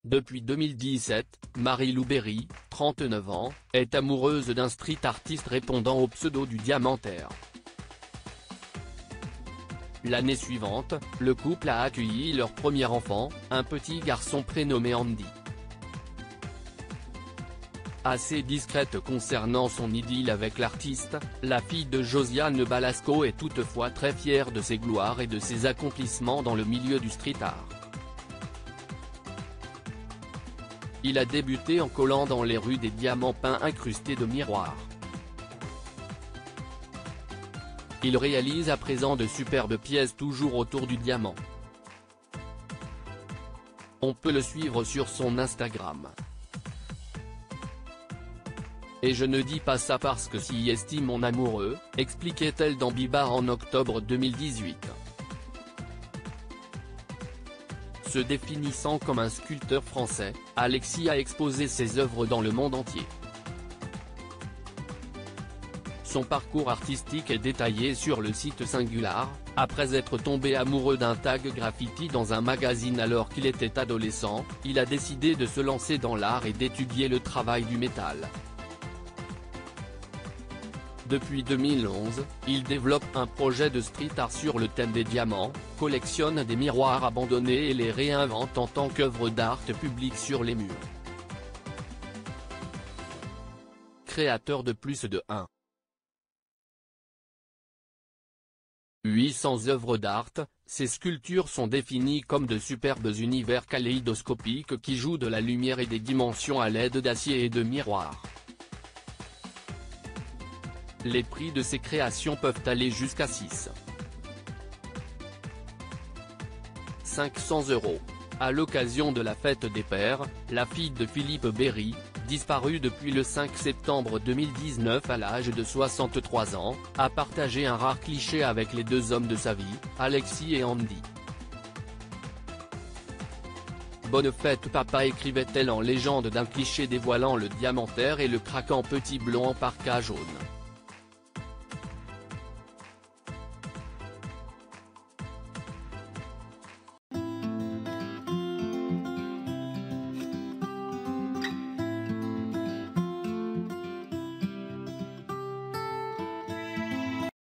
Depuis 2017, Marie-Lou Berry, 39 ans, est amoureuse d'un street artiste répondant au pseudo du Diamantaire. L'année suivante, le couple a accueilli leur premier enfant, un petit garçon prénommé Andy. Assez discrète concernant son idylle avec l'artiste, la fille de Josiane Balasco est toutefois très fière de ses gloires et de ses accomplissements dans le milieu du street art. Il a débuté en collant dans les rues des diamants peints incrustés de miroirs. Il réalise à présent de superbes pièces toujours autour du diamant. On peut le suivre sur son Instagram. Et je ne dis pas ça parce que s'y estime mon amoureux, expliquait-elle dans Bibar en octobre 2018. Se définissant comme un sculpteur français, Alexis a exposé ses œuvres dans le monde entier. Son parcours artistique est détaillé sur le site Singular. Après être tombé amoureux d'un tag graffiti dans un magazine alors qu'il était adolescent, il a décidé de se lancer dans l'art et d'étudier le travail du métal. Depuis 2011, il développe un projet de street art sur le thème des diamants, collectionne des miroirs abandonnés et les réinvente en tant qu'œuvre d'art publique sur les murs. Créateur de plus de 800 œuvres d'art, ces sculptures sont définies comme de superbes univers kaléidoscopiques qui jouent de la lumière et des dimensions à l'aide d'acier et de miroirs. Les prix de ces créations peuvent aller jusqu'à 500 €. À l'occasion de la fête des pères, la fille de Philippe Berry, disparue depuis le 5 septembre 2019 à l'âge de 63 ans, a partagé un rare cliché avec les deux hommes de sa vie, Alexis et Andy. Bonne fête papa, écrivait-elle en légende d'un cliché dévoilant le Diamantaire et le craquant petit blond en parka jaune.